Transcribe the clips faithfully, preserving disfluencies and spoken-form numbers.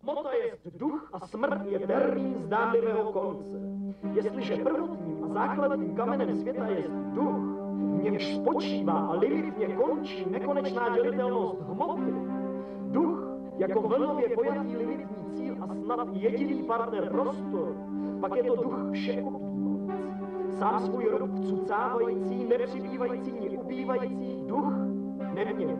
Hmota jest duch a smrt je termín zdánlivého konce. Jestliže prvotním a základním kamenem světa je duch, v němž spočívá a limitně končí nekonečná dělitelnost hmoty, duch jako vlnově pojatý limitní cíl a snad jediný partner prostoru, pak je to duch všeobjímající. Sám svůj rod vcucávající, nepřibývající ni ubývající duch neměl.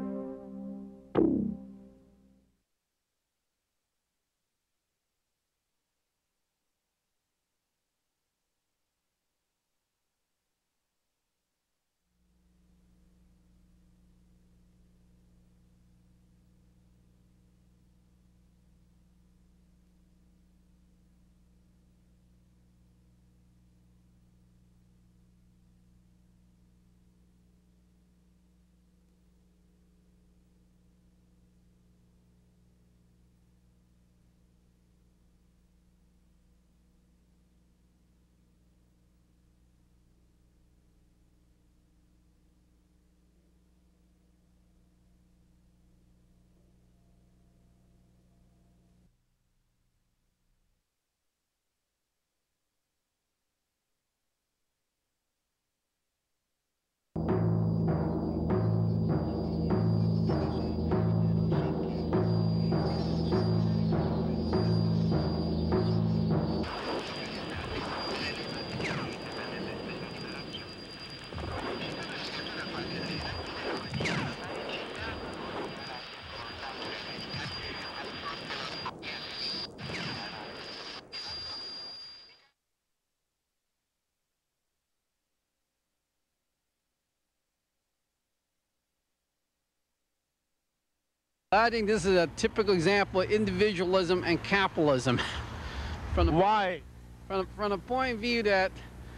I think this is a typical example of individualism and capitalism. From the, Why? From, from the point of view that,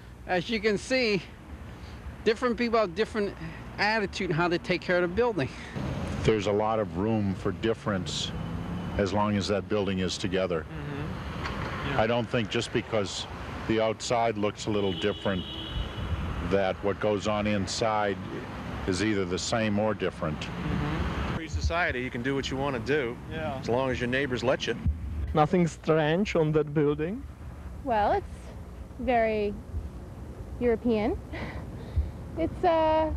as you can see, different people have different attitude how they take care of the building. There's a lot of room for difference as long as that building is together. Mm-hmm. Yeah. I don't think just because the outside looks a little different that what goes on inside is either the same or different. Mm-hmm. Society, you can do what you want to do, yeah, as long as your neighbors let you. Nothing strange on that building? Well, it's very European. It's, uh,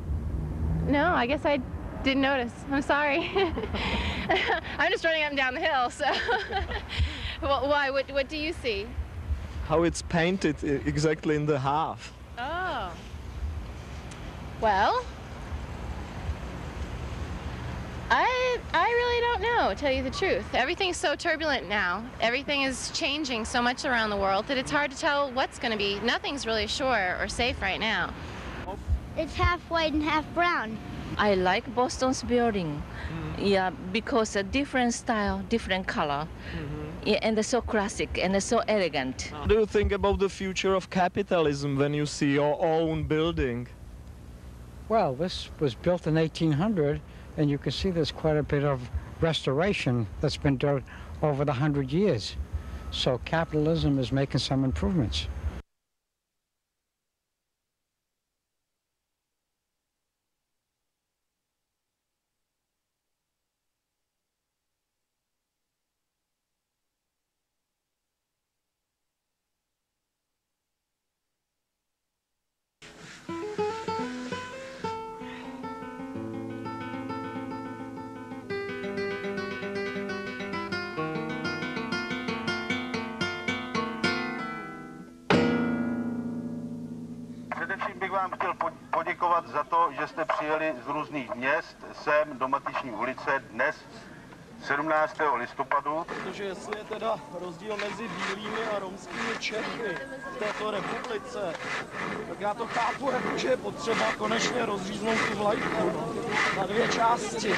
no, I guess I didn't notice. I'm sorry. I'm just running up and down the hill, so. Well, why? What, what do you see? How it's painted exactly in the half. Oh. Well, I, I really don't know, to tell you the truth. Everything's so turbulent now. Everything is changing so much around the world that it's hard to tell what's going to be. Nothing's really sure or safe right now. It's half white and half brown. I like Boston's building, mm-hmm. yeah, because a different style, different color, mm-hmm. yeah, and they're so classic and they're so elegant. What do you think about the future of capitalism when you see your own building? Well, this was built in eighteen hundred. And you can see there's quite a bit of restoration that's been done over the hundred years. So capitalism is making some improvements. Především bych vám chtěl poděkovat za to, že jste přijeli z různých měst sem do Matiční ulice dnes sedmnáctého listopadu. Protože jestli je teda rozdíl mezi bílými a romskými Čechy v této republice, tak já to chápu, jako, že je potřeba konečně rozříznout tu vlajku na dvě části.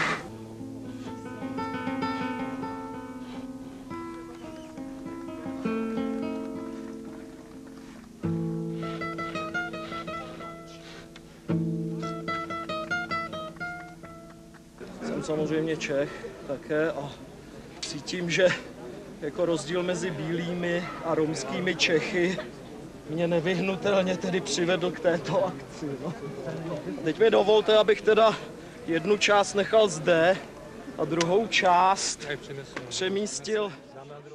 Samozřejmě Čech také a cítím, že jako rozdíl mezi bílými a romskými Čechy mě nevyhnutelně tedy přivedl k této akci. No. Teď mi dovolte, abych teda jednu část nechal zde a druhou část přemístil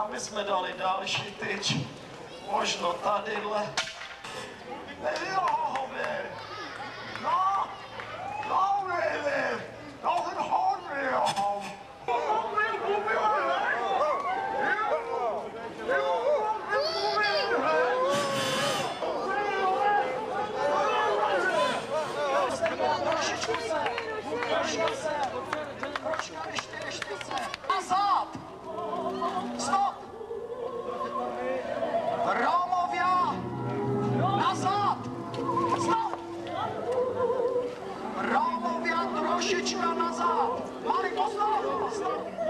Kam jsme dali další tyč? Možno tadyhle. Jo, vy. No, no, vy, vy. No, ten hon, jo. Nazad! Stop! Rómovia! Nazad! Stop! Rómovia trošička nazad! Mali pozornost!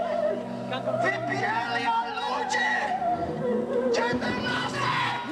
Vypěli a lidi! Jděte nazad!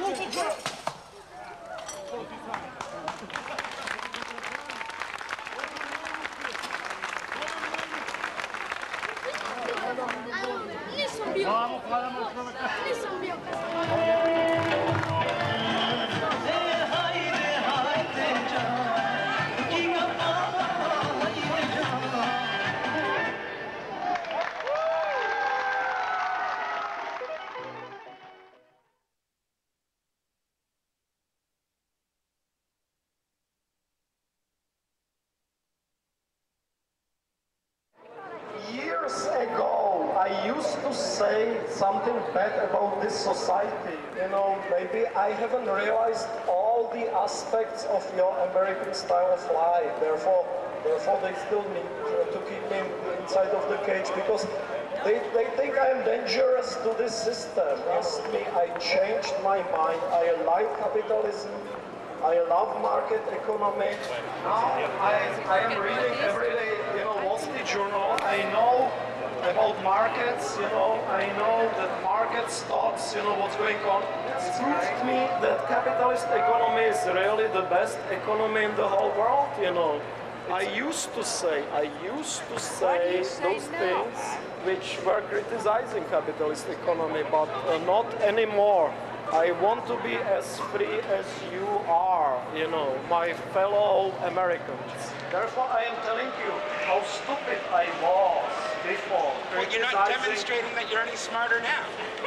Years ago, I used to say something bad about this society. You know, maybe I haven't realized all the aspects of your American style of life. Therefore, therefore they still need to keep me inside of the cage because they, they think I am dangerous to this system. Trust me, I changed my mind. I like capitalism. I love market economy. Now I, I am reading every day, you know, Wall Street Journal. I know about markets, you know, I know that market stocks, you know, what's going on. It's proved me that capitalist economy is really the best economy in the whole world, you know. I used to say, I used to say those things which were criticizing capitalist economy, but uh, not anymore. I want to be as free as you are, you know, my fellow Americans. Therefore, I am telling you how stupid I was before. Well, you're not demonstrating that you're any smarter now.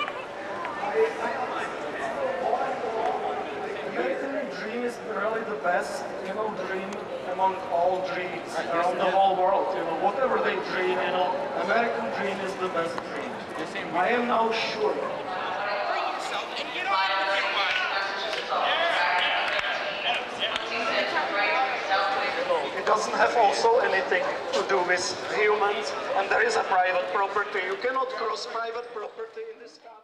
American dream is really the best, you know, dream among all dreams around the whole world. You know, whatever they dream, you know, American dream is the best dream. I am now sure. It doesn't have also anything to do with humans, and there is a private property. You cannot cross private property in this country.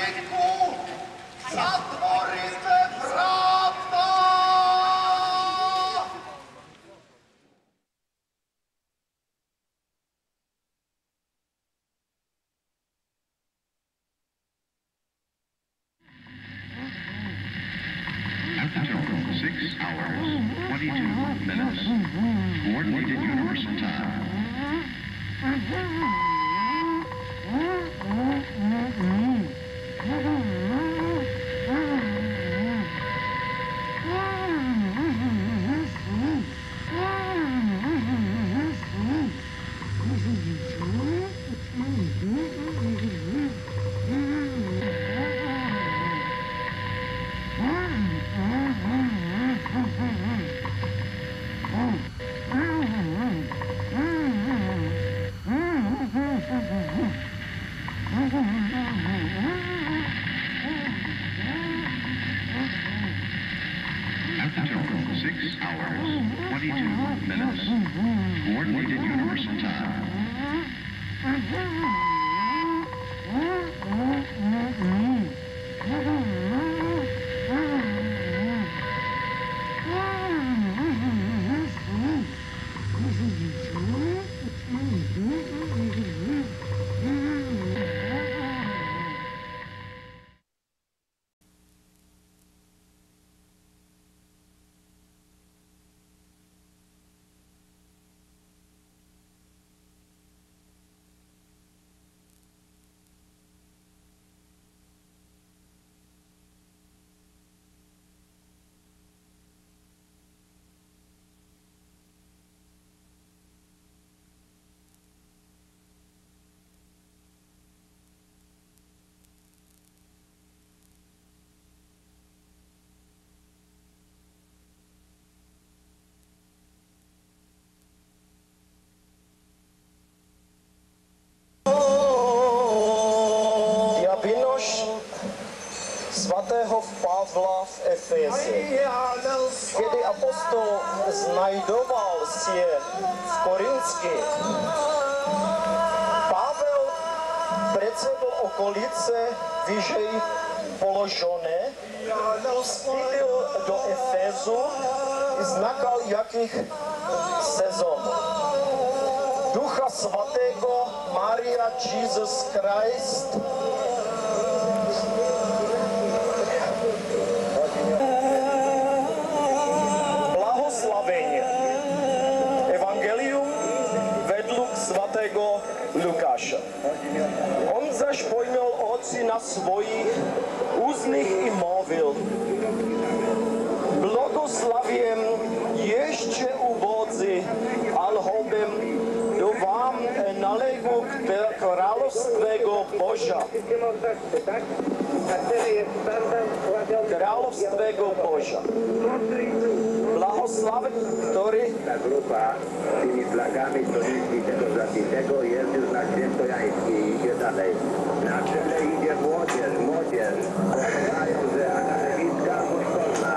Matějku, zatvořte vrátka! After six hours, twenty-two minutes, coordinated universal time. After six hours, twenty-two minutes, coordinated universal time. Svatého Pavla v Efeze, kedy apostol znajdoval si v Korinské. Pavel před sebou okolice vyžej položené, vstýpil do Efezu i znakal jakých sezon. Ducha Svatého Maria Jesus Christ Evangelium vedlu k svatého Lukáša. On zaž pojmel oci na svojich úznych i mluvil. Blagoslaviem ještě ubodzi, alhobem do vám nalegu k královstvého Boža. Královstvého Boža. Blahoslav, który... Ta grupa tymi flagami donieśli tego zabitego jest już na Świętojańskiej i idzie dalej. Na czele idzie młodzież, młodzież. Znają, że akademicka kosztowna.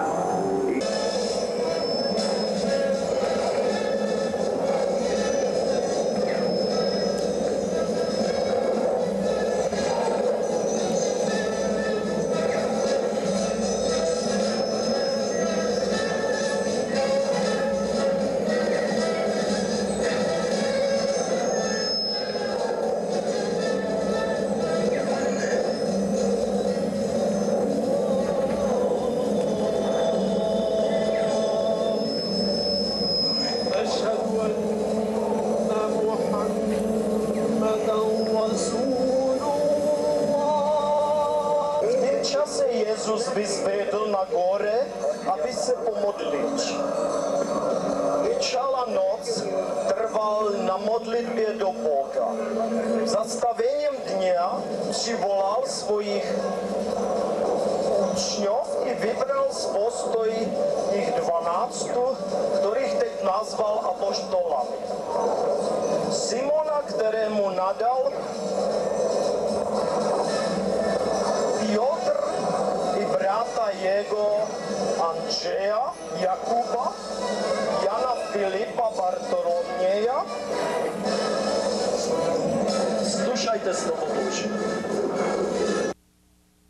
Jezus vyzvedl na gore, aby se pomodlit. Vyčala noc, trval na modlitbě do Boha. Zastavením dňa přivolal svojich učňov i vybral z postoj jich dvanáctu, kterých teď nazval apoštolami. Simona, kterému nadal Piotr i brata jego Andřeja, Jakuba, Jana, Filipa, Bartoloměja. Slušajte slovo Boží.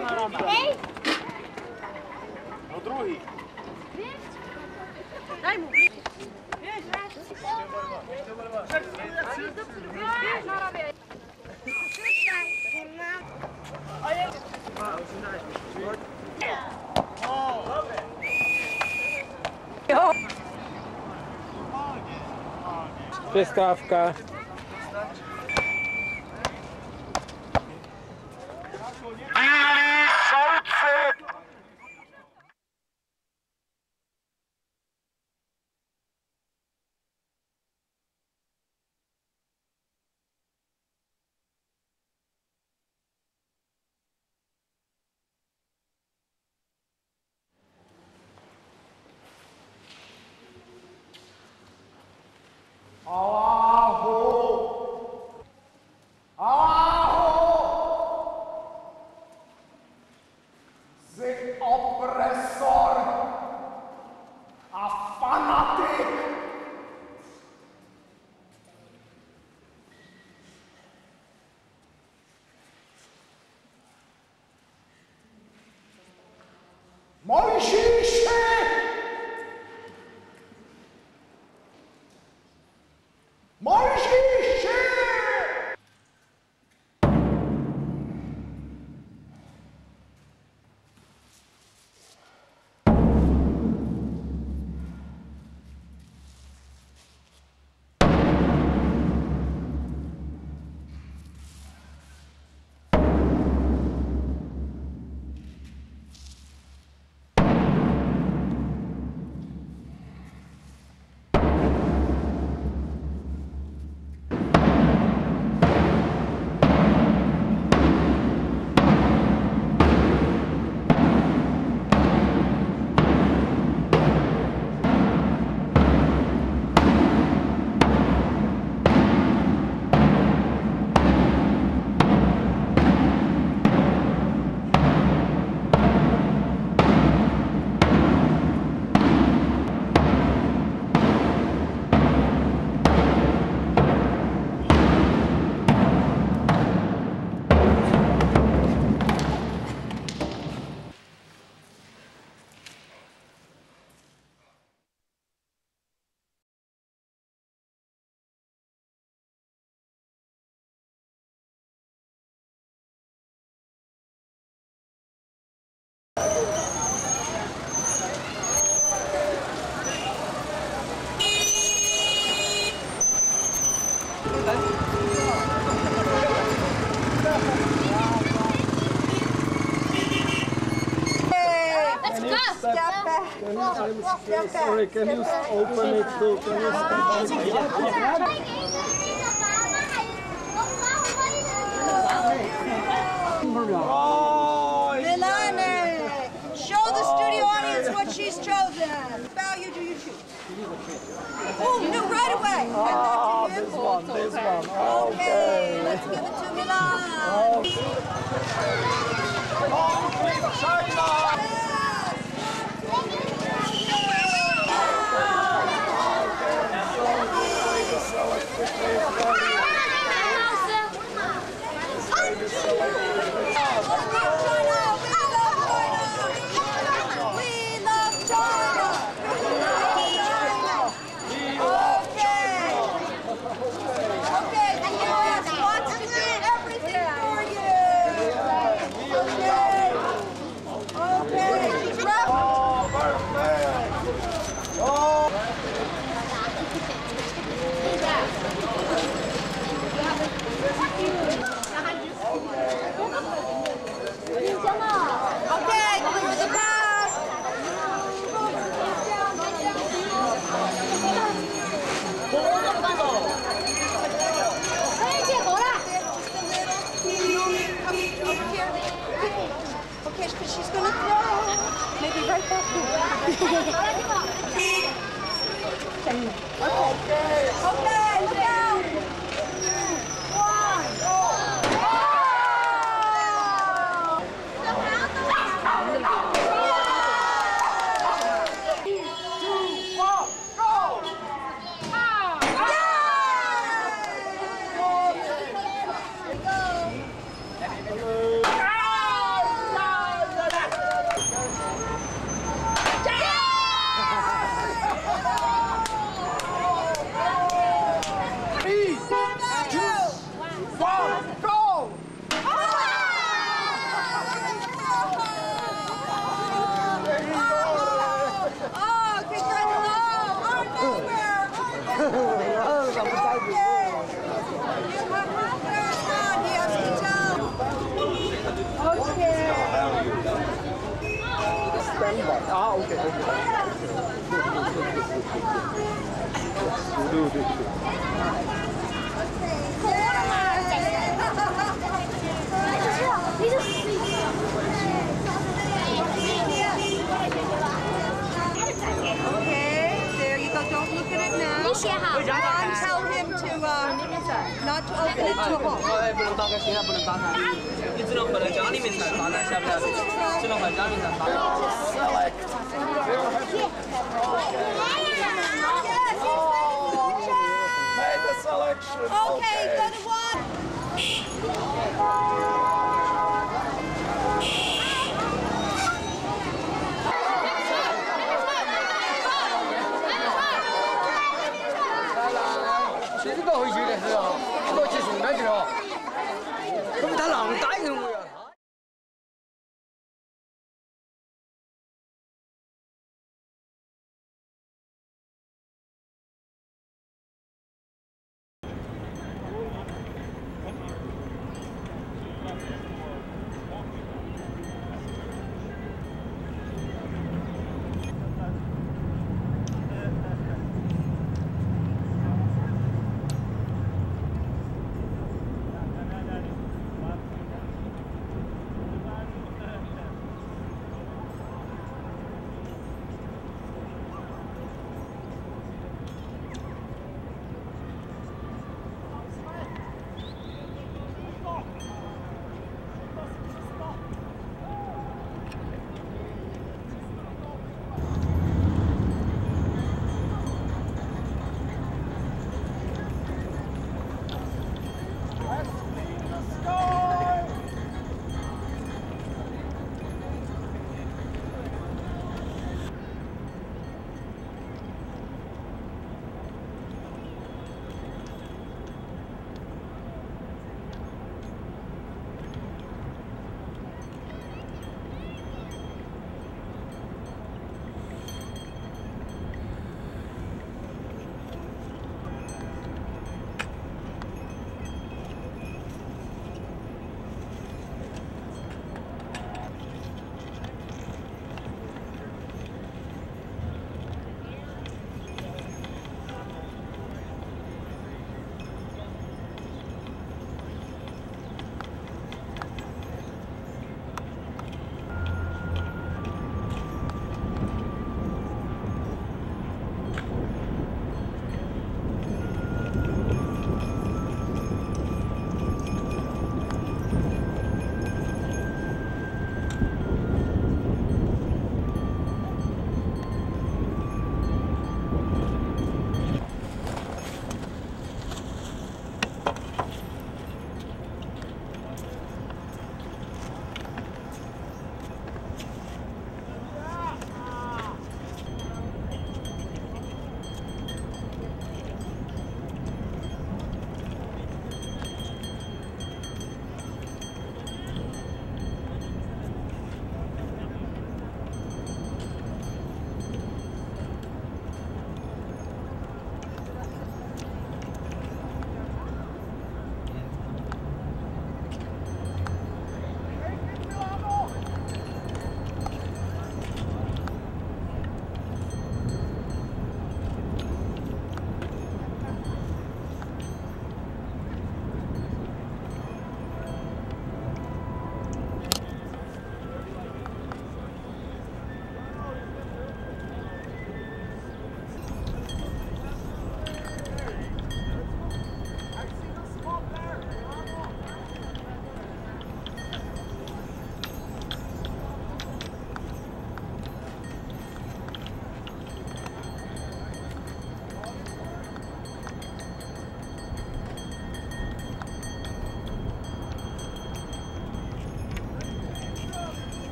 Hej! No druhý. Daj mu. Přestávka. Bílí soudci! Allahu! Allahu! Jsi opresor a fanatik! Mojžíši! Mojžíši! Sorry, can you open it too? Can you Milane, show the studio audience what she's chosen. Bow, you do you choose. Oh, no, right away. Ah, this one, this one. Okay, let's give it to Milan. She's gonna throw. Maybe right back here. Okay. Okay, look out. One. Ah, okay, okay. Do, do, do. Okay, there you go. Don't look at it now. Ron, tell him to uh, not to open it too hard. 不能打开，现在不能打开。你只能放在家里面才打开，晓不晓得？只能放家里面才打开。 Made the selection. Okay, go to one. 谁知道回去的是啊？我去送他去了。咁他浪打人我呀。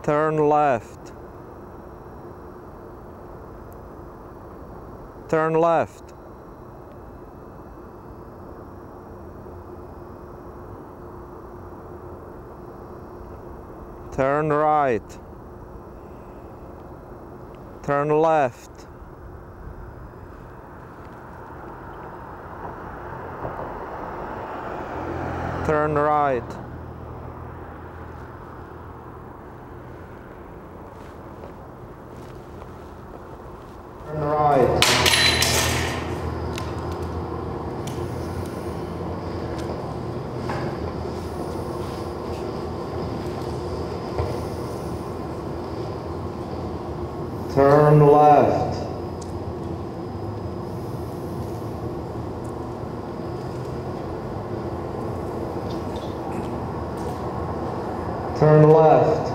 Turn left. Turn left. Turn right. Turn left. Turn right. Turn right. Turn left. Turn left.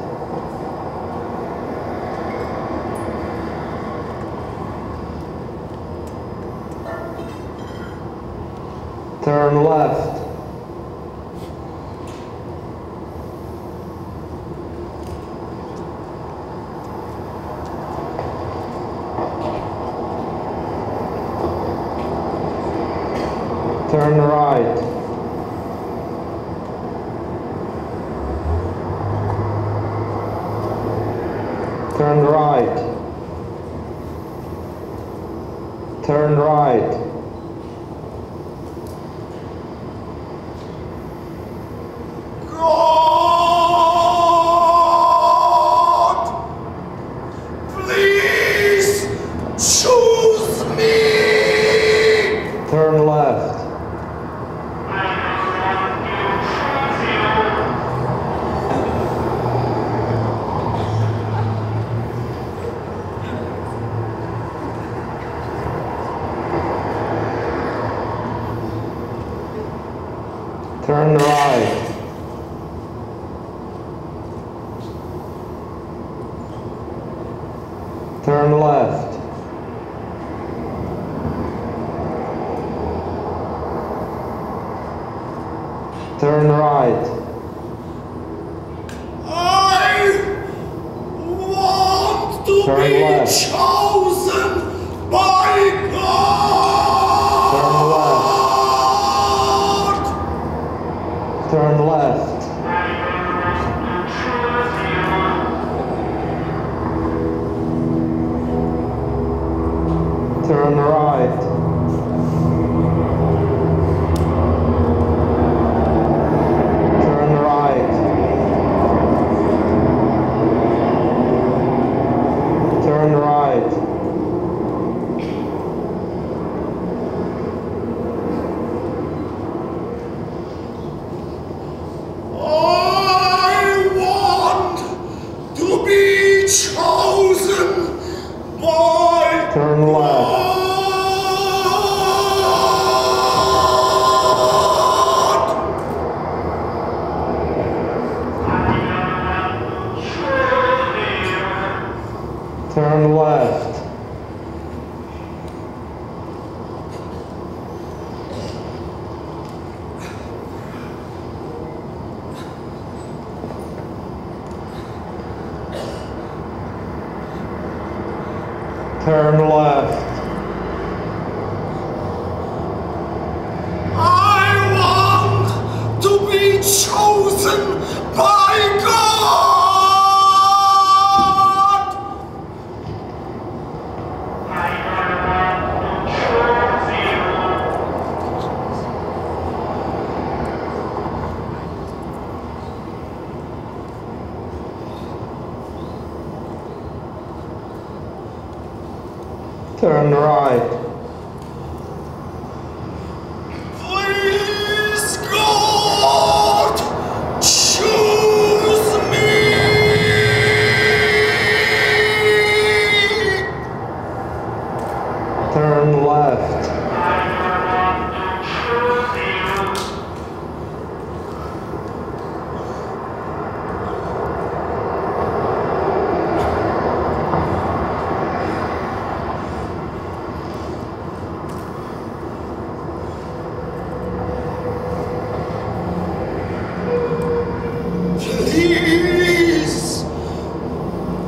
Turn left. Turn right. Turn right. Turn right. God, please choose me. Turn left. Turn right. Turn left. Turn right. I want to Turn be left. chosen by God. Turn left. Turn left. Turn right. Turn right. Turn right. I want to be chosen by Turn left. Turn left. Turn left. I want to be chosen by God. Turn right. Please, God, choose me. Turn left.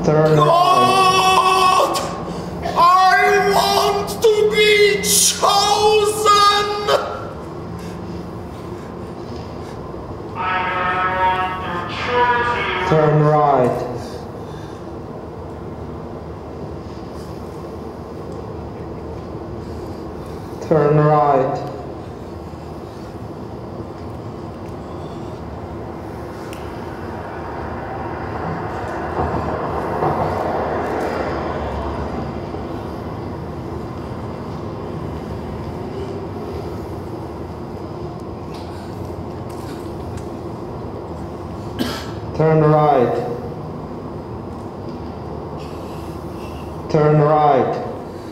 Turn God! I want to be chosen! Turn right. Turn right. Turn right. Turn right.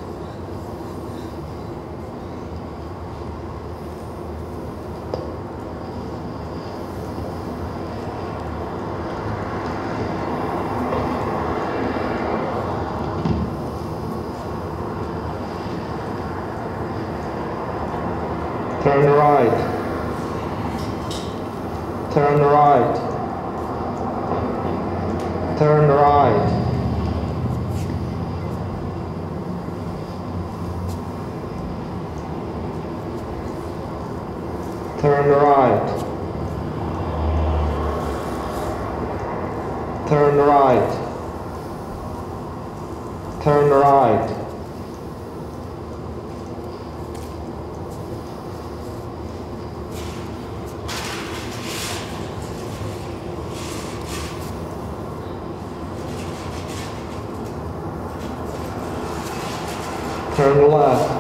Turn right. Turn right. Turn right. Turn right. Turn right. Turn right. Turn left.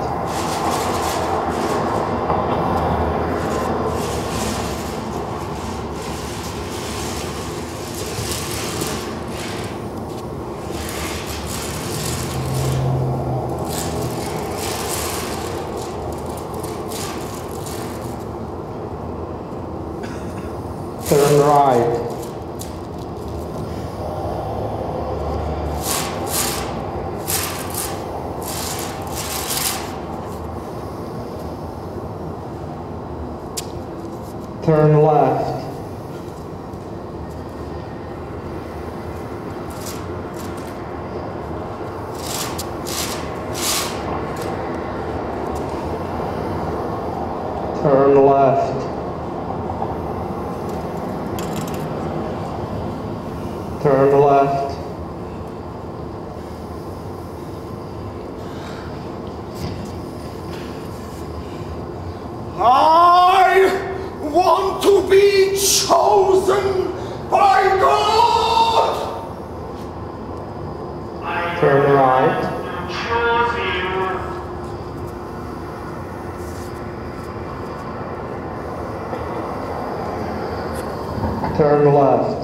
Turn right. Turn left. Turn left. Turn left. I want to be chosen by God! Turn right. Turn left.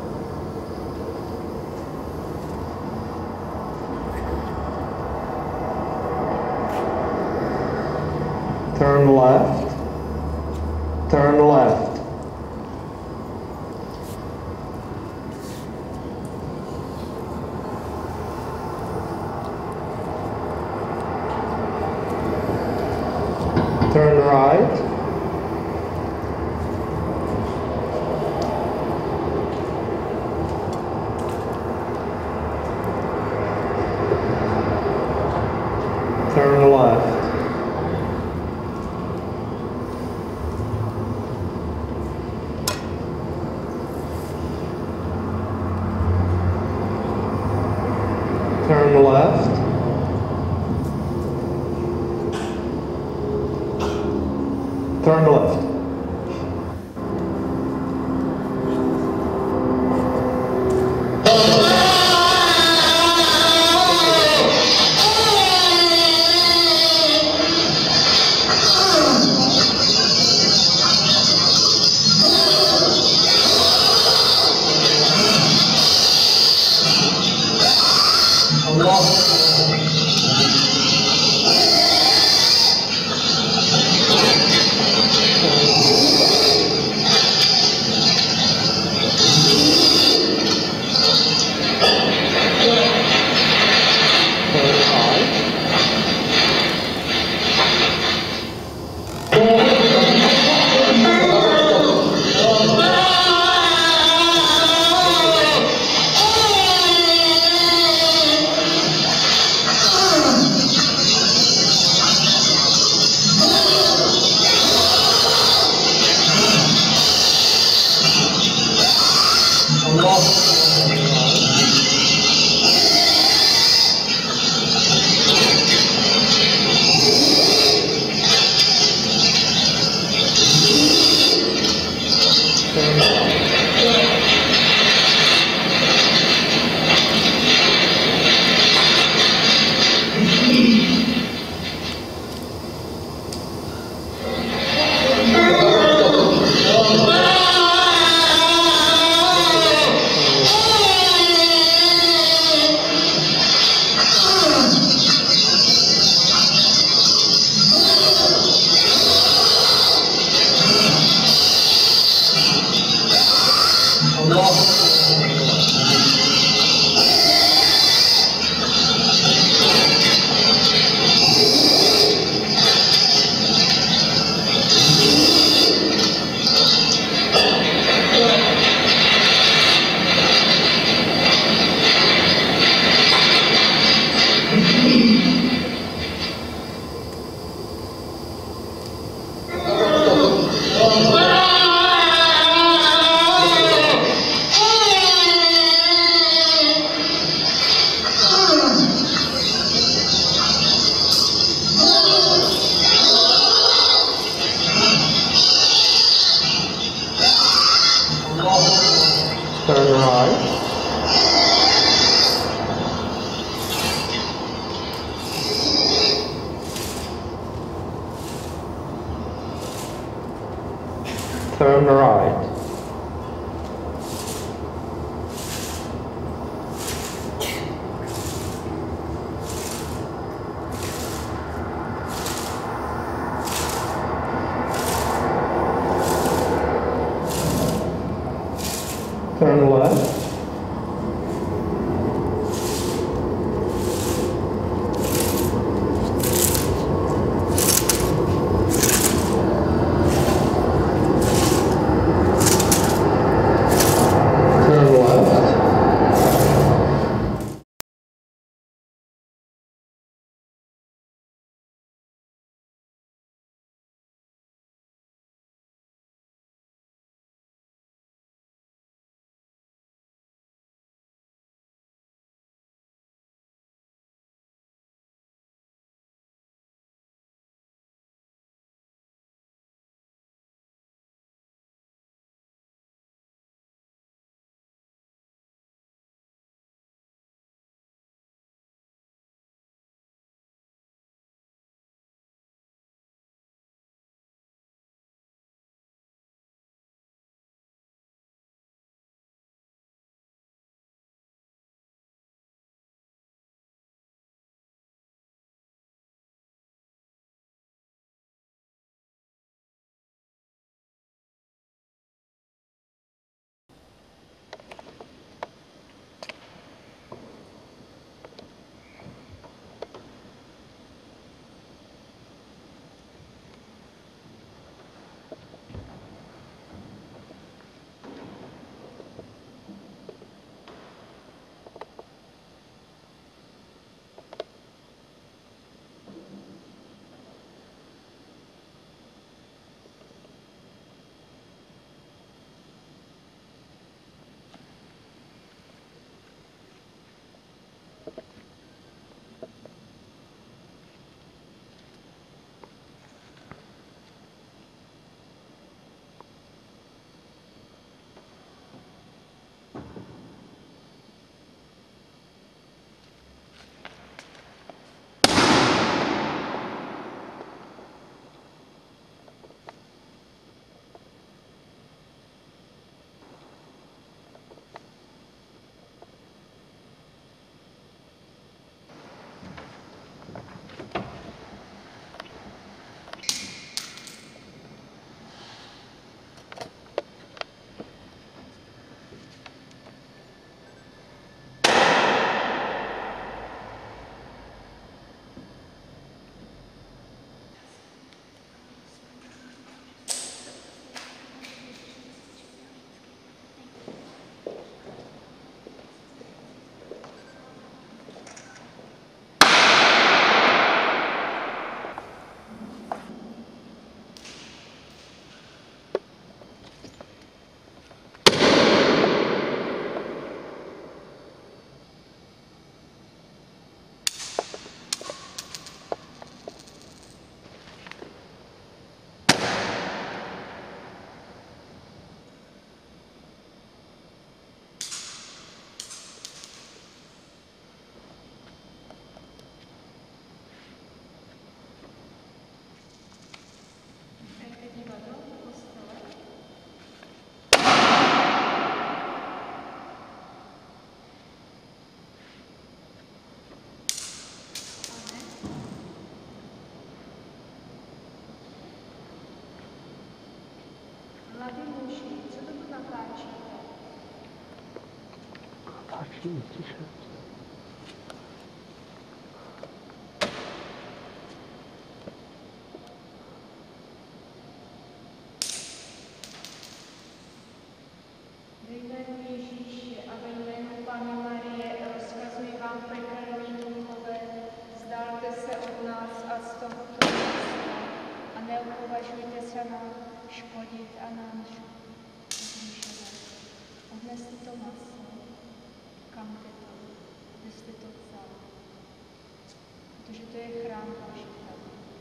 Turn left. Turn left. Turn right. Turn left. Turn right. Turn right. Turn left. Neupovažujte se nám škodit a nám zničovat. Odneste to maso, kam jste to, kde jste to vzal, protože to je chrám vašich tady.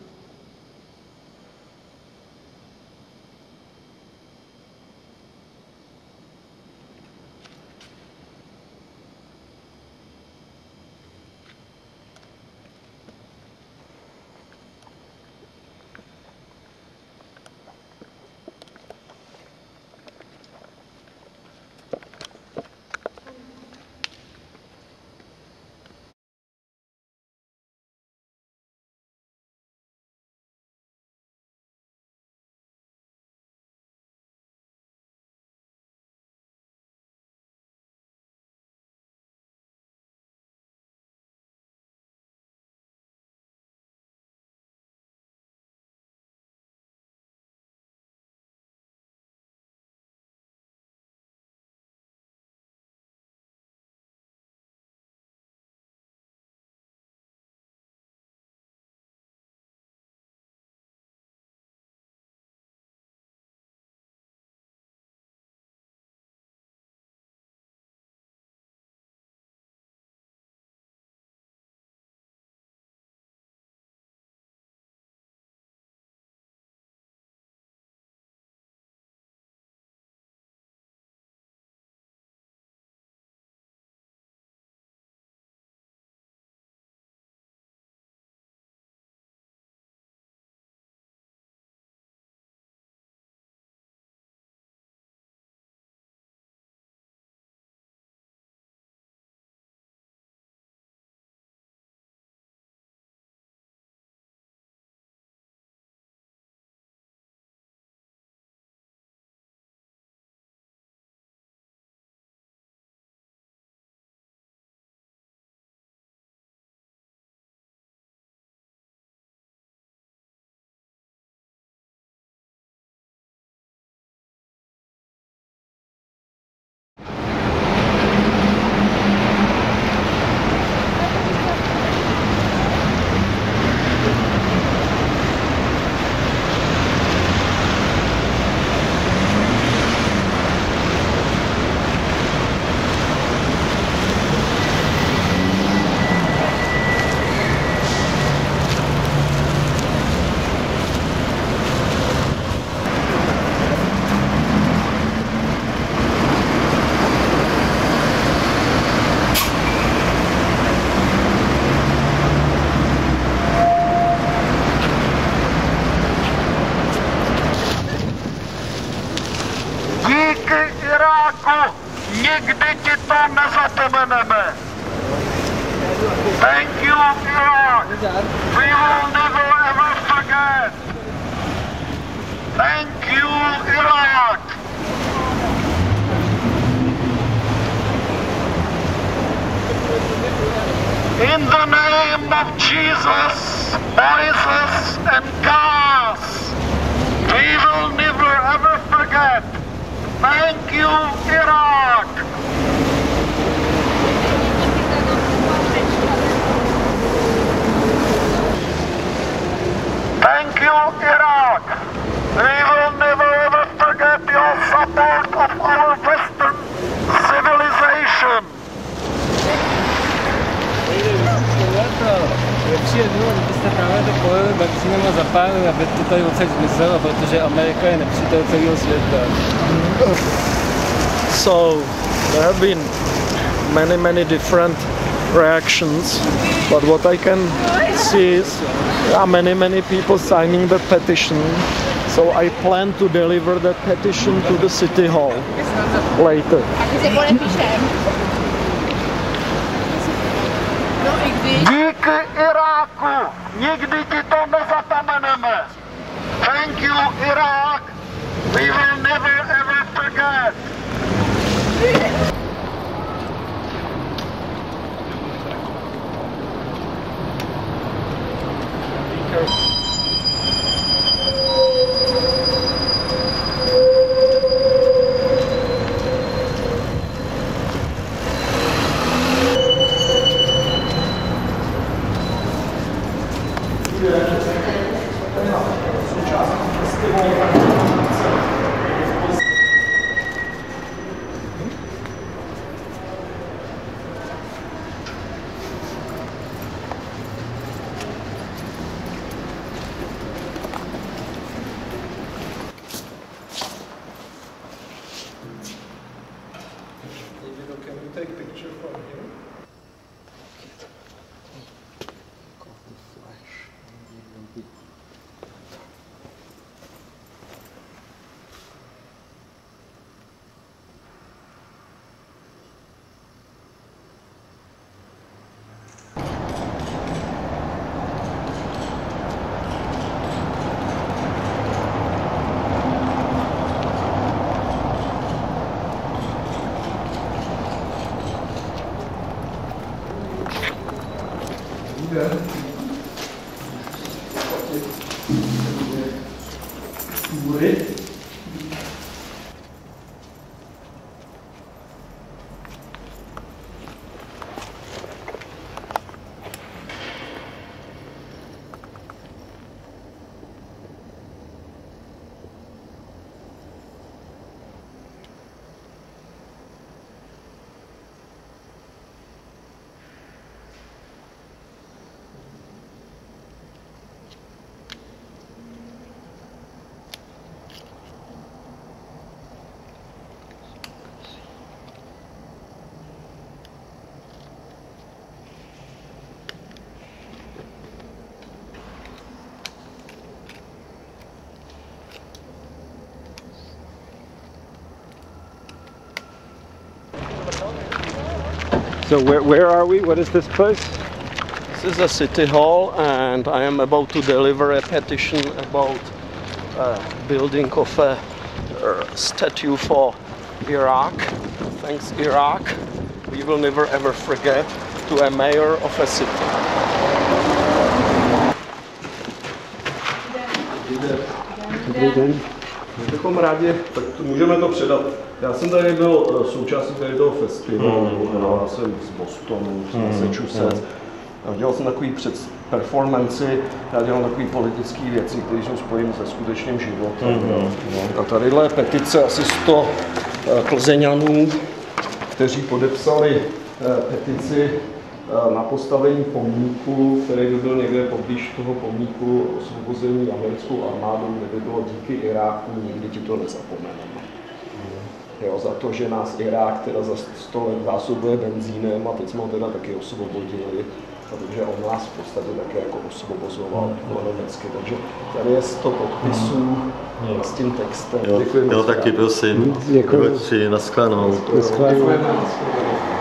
Nikdy ti to nezapomeneme. Thank you, Iraq. We will never ever forget. Thank you, Iraq. In the name of Jesus, voices and cars, we will never ever forget. Thank you, Iraq! Thank you, Iraq! We will never ever forget your support of our Western civilization! Lepší je bylo, kdybyste právě to pojeli benzínem a zapálili, aby to tady odsaď zmizelo, protože Amerika je nepřítel celého světa. So, there have been many, many different reactions, but what I can see is there are many, many people signing the petition. So I plan to deliver that petition to the city hall later. Díky Iráku! Nikdy ti to nezapomeneme! Thank you, Iraq! We will never ever forget! you take a picture from here? So where, where are we? What is this place? This is the City Hall, and I am about to deliver a petition about uh, building of a uh, statue for Iraq. Thanks Iraq. We will never ever forget, to a mayor of a city. Dobrý den. My bychom rádi, tak to můžeme to předat. Já jsem tady byl součástí tady toho festivalu, mm, já jsem z Bostonu, z Massachusetts. Mm. Dělal jsem takový před performanci, já dělám takový politické věci, které jsou spojeny se skutečným životem. Mm. A tadyhle je petice asi sto Plzeňanů, kteří podepsali petici na postavení pomníku, který by byl někde poblíž toho pomníku osvobození americkou armádou, kde by bylo díky Iráku, nikdy ti to nezapomeneme. Jo, za to, že nás Irák teda za sto let zásobuje benzínem a teď jsme ho teda taky osvobodili, protože on nás v podstatě také jako osvobozoval ekonomicky. Takže tady je sto podpisů s tím textem. Jo, děkuji. Jo, taky prosím. Děkuji. Děkuji. Naschledanou. Naschledanou.